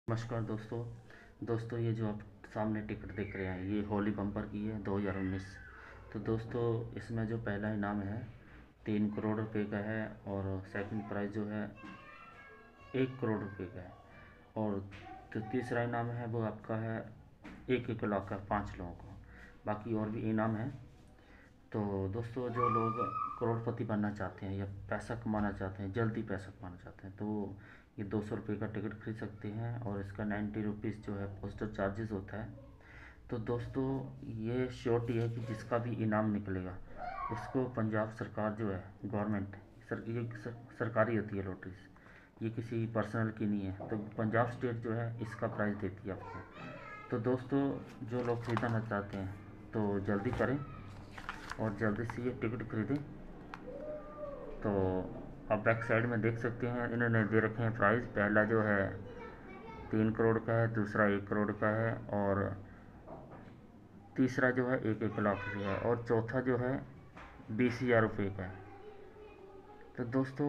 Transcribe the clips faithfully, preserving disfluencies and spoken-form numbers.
नमस्कार दोस्तों। दोस्तों ये जो आप सामने टिकट देख रहे हैं ये होली बम्पर की है दो हज़ार उन्नीस। तो दोस्तों इसमें जो पहला इनाम है तीन करोड़ रुपए का है और सेकंड प्राइज़ जो है एक करोड़ रुपए का है और तो तीसरा इनाम है वो आपका है एक एक लाख का पाँच लोगों को। बाकी और भी इनाम है। तो दोस्तों जो लोग करोड़पति बनना चाहते हैं या पैसा कमाना चाहते हैं, जल्दी पैसा कमाना चाहते हैं, तो ये दो सौ रुपये का टिकट खरीद सकते हैं और इसका नाइन्टी रुपीज़ जो है पोस्टर चार्जेस होता है। तो दोस्तों ये श्योरिटी है कि जिसका भी इनाम निकलेगा उसको पंजाब सरकार जो है गवर्नमेंट सर ये सर, सरकारी होती है लॉटरीज, ये किसी पर्सनल की नहीं है। तो पंजाब स्टेट जो है इसका प्राइज़ देती है आपको। तो दोस्तों जो लोग खरीदना चाहते हैं तो जल्दी करें और जल्दी से ये टिकट खरीदें। तो आप बैक साइड में देख सकते हैं इन्होंने दे रखे हैं प्राइस। पहला जो है तीन करोड़ का है, दूसरा एक करोड़ का है और तीसरा जो है एक एक लाख रुपये है और चौथा जो है बीस हज़ार रुपये का है। तो दोस्तों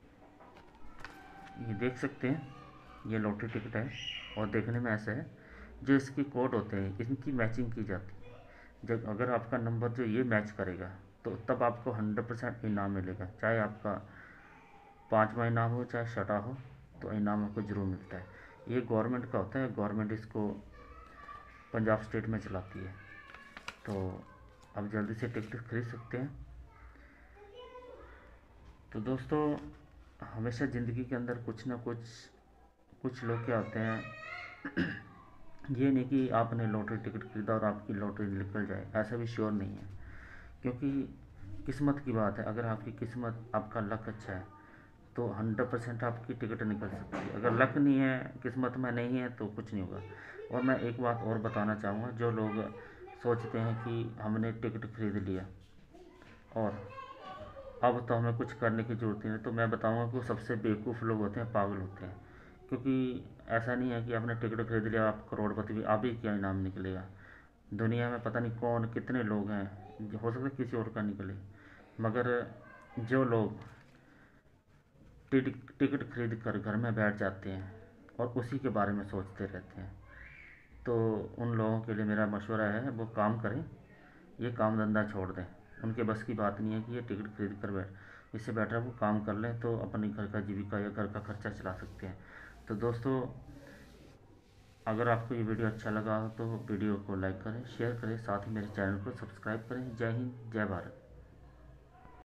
ये देख सकते हैं ये लॉटरी टिकट है और देखने में ऐसा है। जो इसके कोड होते हैं इनकी मैचिंग की जाती है। जब अगर आपका नंबर जो ये मैच करेगा तो तब आपको हंड्रेड परसेंट इनाम मिलेगा, चाहे आपका पाँचवा इनाम हो चाहे छठा हो, तो इनाम आपको ज़रूर मिलता है। ये गवर्नमेंट का होता है, गवर्नमेंट इसको पंजाब स्टेट में चलाती है। तो आप जल्दी से टिकट खरीद सकते हैं। तो दोस्तों हमेशा ज़िंदगी के अंदर कुछ ना कुछ कुछ लोग क्या होते हैं ये नहीं कि आपने लॉटरी टिकट खरीदा और आपकी लॉटरी निकल जाए, ऐसा भी श्योर नहीं है, क्योंकि किस्मत की बात है। अगर आपकी किस्मत, आपका लक अच्छा है तो हंड्रेड परसेंट आपकी टिकट निकल सकती है। अगर लक नहीं है, किस्मत में नहीं है, तो कुछ नहीं होगा। और मैं एक बात और बताना चाहूँगा, जो लोग सोचते हैं कि हमने टिकट खरीद लिया और अब तो हमें कुछ करने की ज़रूरत ही नहीं, तो मैं बताऊँगा कि वो सबसे बेवकूफ़ लोग होते हैं, पागल होते हैं। क्योंकि ऐसा नहीं है कि आपने टिकट खरीद लिया आप करोड़पति भी, आप ही क्या इनाम निकलेगा। दुनिया में पता नहीं कौन कितने लोग हैं, हो सकता है किसी और का निकले, मगर जो लोग टिकट टिकट खरीद कर घर में बैठ जाते हैं और उसी के बारे में सोचते रहते हैं, तो उन लोगों के लिए मेरा मशवरा है वो काम करें, ये काम धंधा छोड़ दें। उनके बस की बात नहीं है कि ये टिकट खरीद कर बैठ, इससे बेटर है वो काम कर लें तो अपने घर का जीविका या घर का खर्चा चला सकते हैं। तो दोस्तों अगर आपको ये वीडियो अच्छा लगा हो तो वीडियो को लाइक करें, शेयर करें, साथ ही मेरे चैनल को सब्सक्राइब करें। जय हिंद, जय भारत।